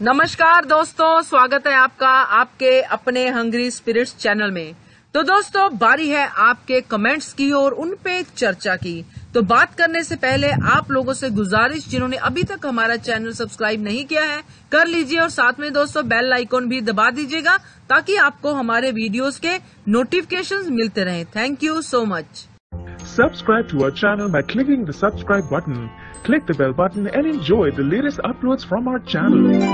नमस्कार दोस्तों, स्वागत है आपका आपके अपने हंग्री स्पिरिट्स चैनल में। तो दोस्तों, बारी है आपके कमेंट्स की और उन पे चर्चा की। तो बात करने से पहले आप लोगों से गुजारिश, जिन्होंने अभी तक हमारा चैनल सब्सक्राइब नहीं किया है कर लीजिए और साथ में दोस्तों बेल आइकॉन भी दबा दीजिएगा ताकि आपको हमारे वीडियोस के नोटिफिकेशंस मिलते रहें। Thank you so much. Subscribe to our channel by clicking the subscribe button. Click the bell button and enjoy the latest uploads from our channel.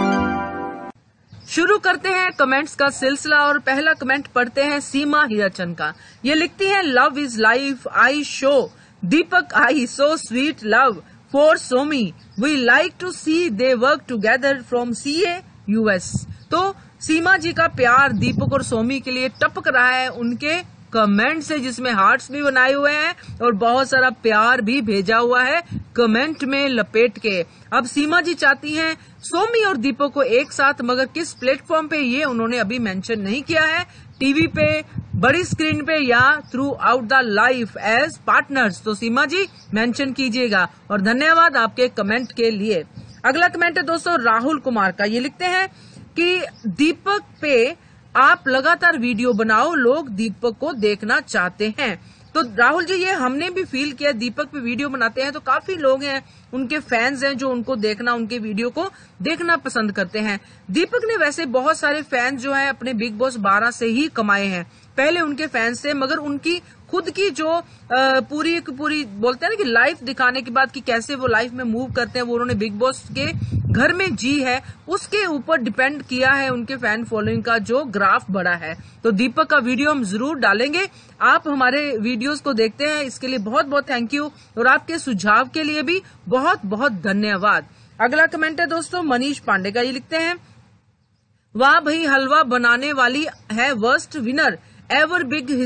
शुरू करते हैं कमेंट्स का सिलसिला और पहला कमेंट पढ़ते हैं सीमा हीराचंद का। ये लिखती हैं, love is life I show Deepak I so sweet love for Somi we like to see they work together from CA US। तो सीमा जी का प्यार दीपक और सोमी के लिए टपक रहा है उनके कमेंट से, जिसमें हार्ट्स भी बनाए हुए हैं और बहुत सारा प्यार भी भेजा हुआ है कमेंट में लपेट के। अब सीमा जी चाहती हैं सोमी और दीपक को एक साथ, मगर किस प्लेटफॉर्म पे ये उन्होंने अभी मेंशन नहीं किया है, टीवी पे, बड़ी स्क्रीन पे या throughout the life as partners. तो सीमा जी मेंशन कीजिएगा और धन्यवाद आपके कमेंट के लिए। अगला कमेंट है दोस्तों राहुल कुमार का। ये लिखते हैं कि दीपक पे आप लगातार वीडियो बनाओ, लोग दीपक को देखना चाहते हैं। तो राहुल जी, ये हमने भी फील किया, दीपक पे वीडियो बनाते हैं तो काफी लोग हैं, उनके फैंस हैं जो उनको देखना, उनके वीडियो को देखना पसंद करते हैं। दीपक ने वैसे बहुत सारे फैंस जो है अपने बिग बॉस 12 से ही कमाए हैं। पहले उनके फैंस थे, मगर उनकी खुद की जो पूरी बोलते हैं ना कि लाइफ दिखाने के बाद कि कैसे वो लाइफ में मूव करते हैं, वो उन्होंने बिग बॉस के घर में जी है, उसके ऊपर डिपेंड किया है उनके फैन फॉलोइंग का जो ग्राफ बढ़ा है। तो दीपक का वीडियो हम जरूर डालेंगे, आप हमारे वीडियोस को देखते हैं, इसके लिए बहुत बहुत थैंक यू और आपके सुझाव के लिए भी बहुत बहुत धन्यवाद। अगला कमेंट है दोस्तों मनीष पांडे का। ये लिखते हैं, वाह भाई, हलवा बनाने वाली है worst winner ever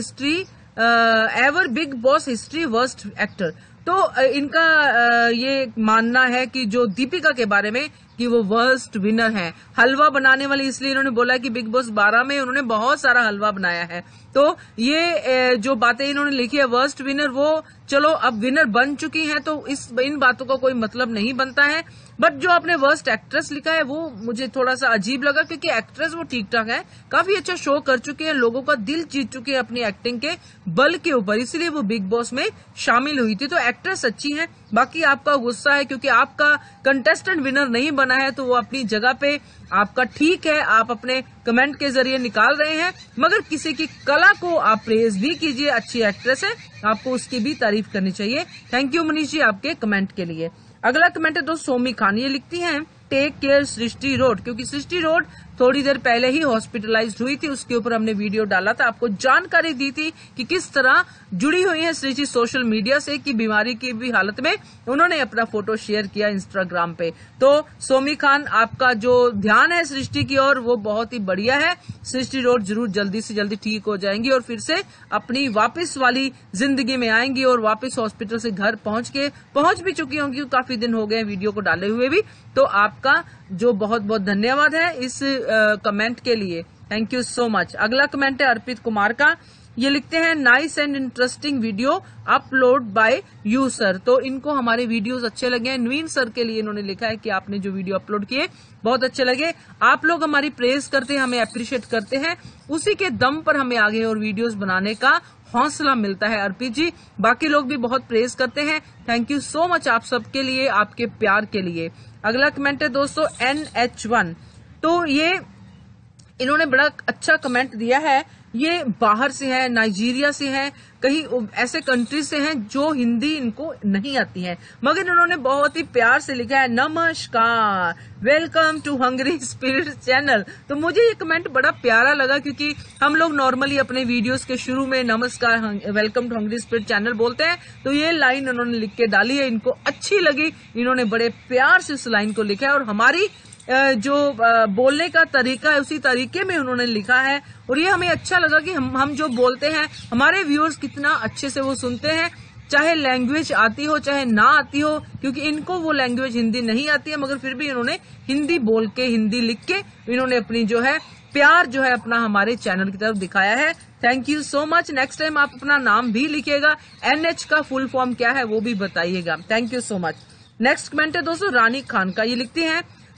Bigg Boss history worst actor. तो इनका ये मानना है कि जो दीपिका के बारे में कि वो वर्स्ट विनर है, हलवा बनाने वाली, इसलिए इन्होंने बोला कि बिग बॉस 12 में उन्होंने बहुत सारा हलवा बनाया है। तो ये जो बातें इन्होंने लिखी है वर्स्ट विनर, वो चलो अब विनर बन चुकी हैं तो इन बातों का कोई मतलब नहीं बनता है। बट जो आपने वर्स्ट एक्ट्रेस लिखा है वो मुझे थोड़ा सा अजीब लगा, क्योंकि एक्ट्रेस वो ठीक ठाक है, काफी अच्छा शो कर चुकी है, लोगों का दिल जीत चुकी है अपनी एक्टिंग के बल के ऊपर, इसलिए वो बिग बॉस में शामिल हुई थी। तो एक्ट्रेस अच्छी है, बाकी आपका गुस्सा है क्योंकि आपका कंटेस्टेंट विनर नहीं बना है, तो वो अपनी जगह पे आपका ठीक है, आप अपने कमेंट के जरिए निकाल रहे हैं, मगर किसी की कला को आप प्रेज भी कीजिए, अच्छी एक्ट्रेस है, आपको उसकी भी तारीफ करनी चाहिए। थैंक यू मनीष जी आपके कमेंट के लिए। अगला कमेंट है दोस्त सोमी खान। ये लिखती हैं, टेक केयर सृष्टि रोड, क्योंकि सृष्टि रोड थोड़ी देर पहले ही हॉस्पिटलाइज्ड हुई थी, उसके ऊपर हमने वीडियो डाला था, आपको जानकारी दी थी कि किस तरह जुड़ी हुई है सृष्टि सोशल मीडिया से, कि बीमारी की भी हालत में उन्होंने अपना फोटो शेयर किया इंस्टाग्राम पे। तो सोमी खान, आपका जो ध्यान है सृष्टि की ओर वो बहुत ही बढ़िया है। सृष्टि रोड जरूर जल्दी से जल्दी ठीक हो जाएंगी और फिर से अपनी वापस वाली जिंदगी में आएंगी और वापस हॉस्पिटल से घर पहुंच भी चुकी होंगी, काफी दिन हो गए वीडियो को डाले हुए भी। तो आपका जो बहुत बहुत धन्यवाद है इस कमेंट के लिए, थैंक यू सो मच। अगला कमेंट है अर्पित कुमार का। ये लिखते हैं, nice and interesting video upload by you sir. तो इनको हमारे वीडियोस अच्छे लगे हैं, नवीन सर के लिए इन्होंने लिखा है कि आपने जो वीडियो अपलोड किए बहुत अच्छे लगे। आप लोग हमारी प्रेज करते हैं, हमें अप्रिशिएट करते हैं, उसी के दम पर हमें आगे और वीडियोस बनाने का हौसला मिलता है अर्पित जी। बाकी लोग भी बहुत प्रेज करते हैं, थैंक यू सो मच आप सबके लिए, आपके प्यार के लिए। अगला कमेंट है दोस्तों NH1। तो ये इन्होंने बड़ा अच्छा कमेंट दिया है, ये बाहर से है, नाइजीरिया से है, कहीं ऐसे कंट्री से हैं जो हिंदी इनको नहीं आती है, मगर इन्होंने बहुत ही प्यार से लिखा है, नमस्कार, welcome to hungry spirit channel. तो मुझे ये कमेंट बड़ा प्यारा लगा, क्योंकि हम लोग नॉर्मली अपने वीडियोस के शुरू में नमस्कार, welcome to hungry spirit channel बोलते हैं, तो ये लाइन उन्होंने लिख के डाली है, इनको अच्छी लगी, इन्होंने बड़े प्यार से उस लाइन को लिखा है और हमारी जो बोलने का तरीका है उसी तरीके में उन्होंने लिखा है और ये हमें अच्छा लगा कि हम जो बोलते हैं हमारे व्यूअर्स कितना अच्छे से वो सुनते हैं, चाहे लैंग्वेज आती हो चाहे ना आती हो, क्योंकि इनको वो लैंग्वेज हिंदी नहीं आती है, मगर फिर भी इन्होंने हिंदी बोल के, हिंदी लिख के इन्होंने अपनी जो है प्यार जो है अपना हमारे चैनल की तरफ दिखाया है। Thank you so much. Next time आप अपना नाम भी लिखिएगा, NH का फुल फॉर्म क्या है वो भी बताइएगा। Thank you so much. Next comment है दोस्तों रानी खान का। ये लिखती हैं,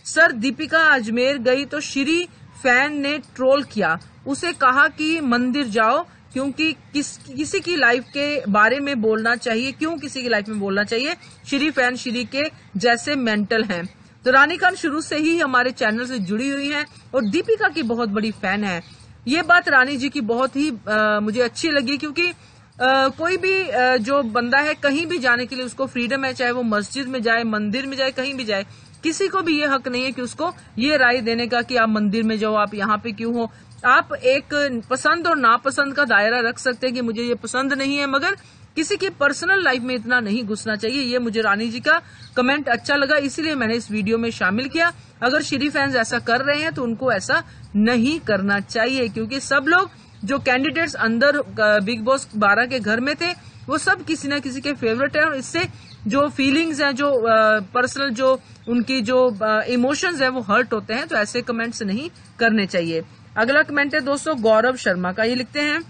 सर दीपिका अजमेर गई तो श्री फैन ने ट्रोल किया, उसे कहा कि मंदिर जाओ, क्योंकि किसी की लाइफ के बारे में बोलना चाहिए, क्यों किसी की लाइफ में बोलना चाहिए, श्री फैन श्री के जैसे मेंटल हैं। तो रानी खान शुरू से ही हमारे चैनल से जुड़ी हुई हैं और दीपिका की बहुत बड़ी फैन है। ये बात रानी जी की बहुत ही मुझे अच्छी लगी, क्योंकि कोई भी जो बंदा है कहीं भी जाने के लिए उसको फ्रीडम है, चाहे वो मस्जिद में जाए, मंदिर में जाए, कहीं भी जाए, किसी को भी ये हक नहीं है कि उसको ये राय देने का कि आप मंदिर में जाओ, आप यहाँ पे क्यों हो। आप एक पसंद और नापसंद का दायरा रख सकते हैं कि मुझे ये पसंद नहीं है, मगर किसी की पर्सनल लाइफ में इतना नहीं घुसना चाहिए। ये मुझे रानी जी का कमेंट अच्छा लगा, इसीलिए मैंने इस वीडियो में शामिल किया। अगर श्री फैंस ऐसा कर रहे हैं तो उनको ऐसा नहीं करना चाहिए, क्योंकि सब लोग जो कैंडिडेट्स अंदर बिग बॉस 12 के घर में थे वो सब किसी न किसी के फेवरेट हैं, और इससे जो फीलिंग्स हैं, जो पर्सनल जो उनकी जो इमोशंस हैं वो हर्ट होते हैं। तो ऐसे कमेंट्स नहीं करने चाहिए। अगला कमेंट है दोस्तों गौरव शर्मा का। ये लिखते हैं,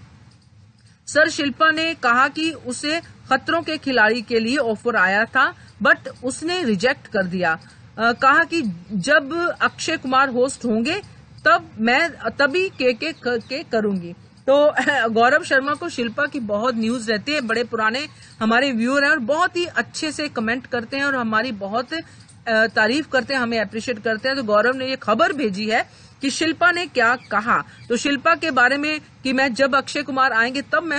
सर शिल्पा ने कहा कि उसे खतरों के खिलाड़ी के लिए ऑफर आया था बट उसने रिजेक्ट कर दिया। कहा कि जब अक्षय कुमार होस्ट होंगे तब मैं तभी के करूंगी। तो गौरव शर्मा को शिल्पा की बहुत न्यूज रहती है, बड़े पुराने हमारे व्यूअर हैं और बहुत ही अच्छे से कमेंट करते हैं और हमारी बहुत तारीफ करते हैं, हमें अप्रिशिएट करते हैं। तो गौरव ने ये खबर भेजी है कि शिल्पा ने क्या कहा। तो शिल्पा के बारे में कि मैं जब अक्षय कुमार आएंगे तब मैं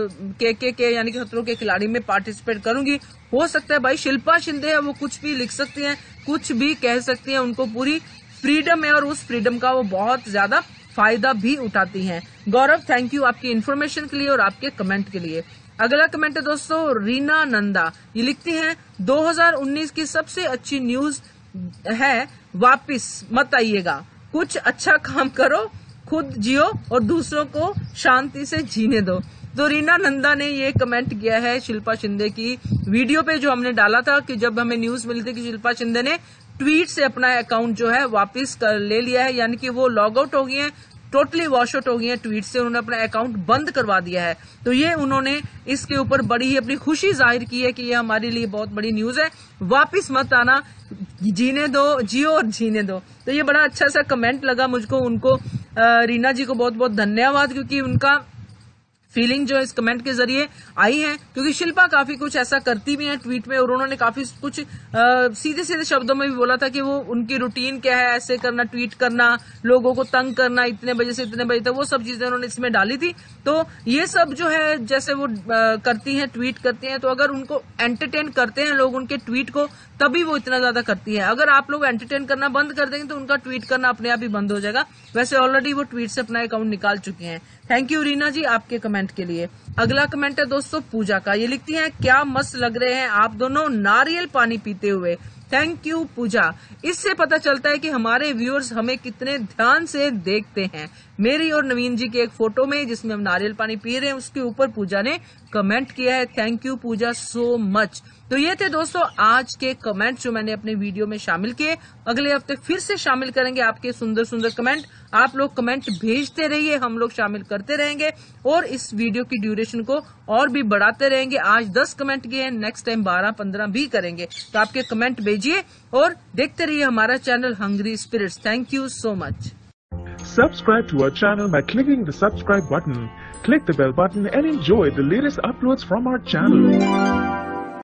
के यानी कि खतरों के खिलाड़ी में पार्टिसिपेट करूंगी। हो सकता है भाई, शिल्पा शिंदे है, वो कुछ भी लिख सकती हैं, कुछ भी कह सकती हैं, उनको पूरी फ्रीडम है और उस फ्रीडम का वो बहुत ज्यादा फायदा भी उठाती हैं। गौरव थैंक यू आपकी इन्फॉर्मेशन के लिए और आपके कमेंट के लिए। अगला कमेंट है दोस्तों रीना नंदा। ये लिखती हैं 2019 की सबसे अच्छी न्यूज है, वापिस मत आइएगा, कुछ अच्छा काम करो, खुद जियो और दूसरों को शांति से जीने दो। तो रीना नंदा ने ये कमेंट किया है शिल्पा शिंदे की वीडियो पे जो हमने डाला था कि जब हमें न्यूज मिली थी कि शिल्पा शिंदे ने ट्वीट से अपना अकाउंट जो है वापस ले लिया है, यानी कि वो लॉग आउट हो गई हैं, टोटली वॉश आउट हो गई हैं ट्वीट से, उन्होंने अपना अकाउंट बंद करवा दिया है। तो ये उन्होंने इसके ऊपर बड़ी ही अपनी खुशी जाहिर की है कि ये हमारे लिए बहुत बड़ी न्यूज है, वापिस मत आना, जीने दो, जियो और जीने दो। तो ये बड़ा अच्छा सा कमेंट लगा मुझको, उनको रीना जी को बहुत बहुत धन्यवाद, क्योंकि उनका फीलिंग जो इस कमेंट के जरिए आई है, क्योंकि शिल्पा काफी कुछ ऐसा करती भी है ट्वीट में और उन्होंने काफी कुछ सीधे सीधे शब्दों में भी बोला था कि वो उनकी रूटीन क्या है, ऐसे करना, ट्वीट करना, लोगों को तंग करना, इतने बजे से इतने बजे तक, वो सब चीजें उन्होंने इसमें डाली थी। तो ये सब जो है जैसे वो करती हैं, ट्वीट करती हैं, तो अगर उनको एंटरटेन करते हैं लोग उनके ट्वीट को, तभी वो इतना ज्यादा करती है। अगर आप लोग एंटरटेन करना बंद कर देंगे तो उनका ट्वीट करना अपने आप ही बंद हो जाएगा। वैसे ऑलरेडी वो ट्वीट से अपना अकाउंट निकाल चुकी हैं। थैंक यू रीना जी आपके कमेंट के लिए। अगला कमेंट है दोस्तों पूजा का। ये लिखती हैं, क्या मस्त लग रहे हैं आप दोनों नारियल पानी पीते हुए। Thank you Puja. इससे पता चलता है कि हमारे व्यूअर्स हमें कितने ध्यान से देखते हैं। मेरी और नवीन जी की एक फोटो में जिसमें हम नारियल पानी पी रहे हैं उसके ऊपर पूजा ने कमेंट किया है। Thank you Puja so much. तो ये थे दोस्तों आज के कमेंट जो मैंने अपने वीडियो में शामिल किए। अगले हफ्ते फिर से शामिल करेंगे आपके सुंदर सुंदर कमेंट। आप लोग कमेंट भेजते रहिए, हम लोग शामिल करते रहेंगे और इस वीडियो की ड्यूरेशन को और भी बढ़ाते रहेंगे। आज 10 कमेंट किए हैं, नेक्स्ट टाइम 12-15 भी करेंगे। तो आपके कमेंट भेजिए और देखते रहिए हमारा channel hungry spirits. Thank you so much. Subscribe to our channel by clicking the subscribe button. Click the bell button and enjoy the latest uploads from our channel.